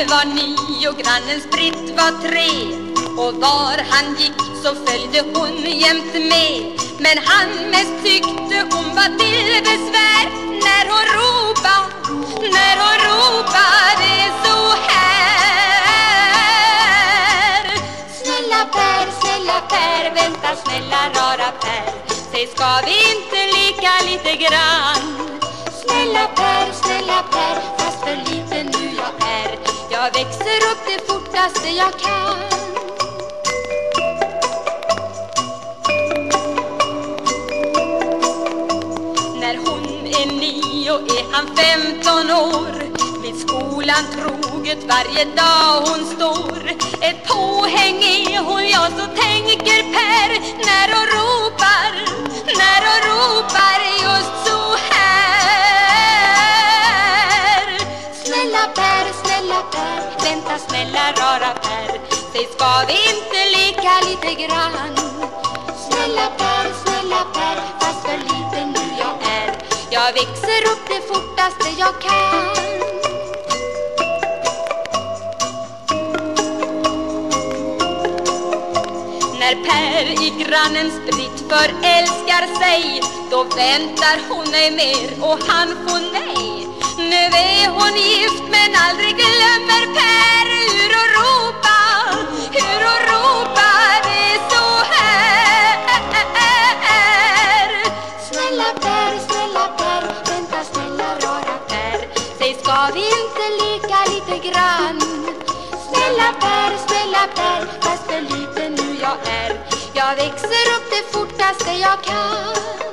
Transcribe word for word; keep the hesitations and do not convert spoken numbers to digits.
Per var nio och grannens Britt var tre, och var han gick så följde hon jämt med. Men han mest tyckte hon var till besvär när hon ropade, när hon ropade så här. Snälla Per, snälla Per, vänta snälla rara Per, säg ska vi inte leka lite grann? Snälla Per, snälla Per, fast för liten nu jag är, jag växer upp det fortaste jag kan. När hon är nio är han femton år, vid skolan troget varje dag hon står. Ett påhäng är hon, ja så tänker Per, när hon ropar, när hon ropar just så här. Snälla Per, snälla Per, vänta snälla rara Per, säg ska vi inte leka lite grann? Snälla Per, snälla Per, fast för liten nu jag är, jag växer upp det fortaste jag kan. När Per i grannens Britt förälskar sig, då väntar hon ej mer och han får nej. Nu är hon gift men aldrig glömmer Per hur hon ropar, hur hon ropar det så här. Snälla Per, snälla Per, vänta snälla rara Per, säg ska vi inte leka lite grann? Snälla Per, snälla Per, fast för liten nu jag är, jag växer upp det fortaste jag kan.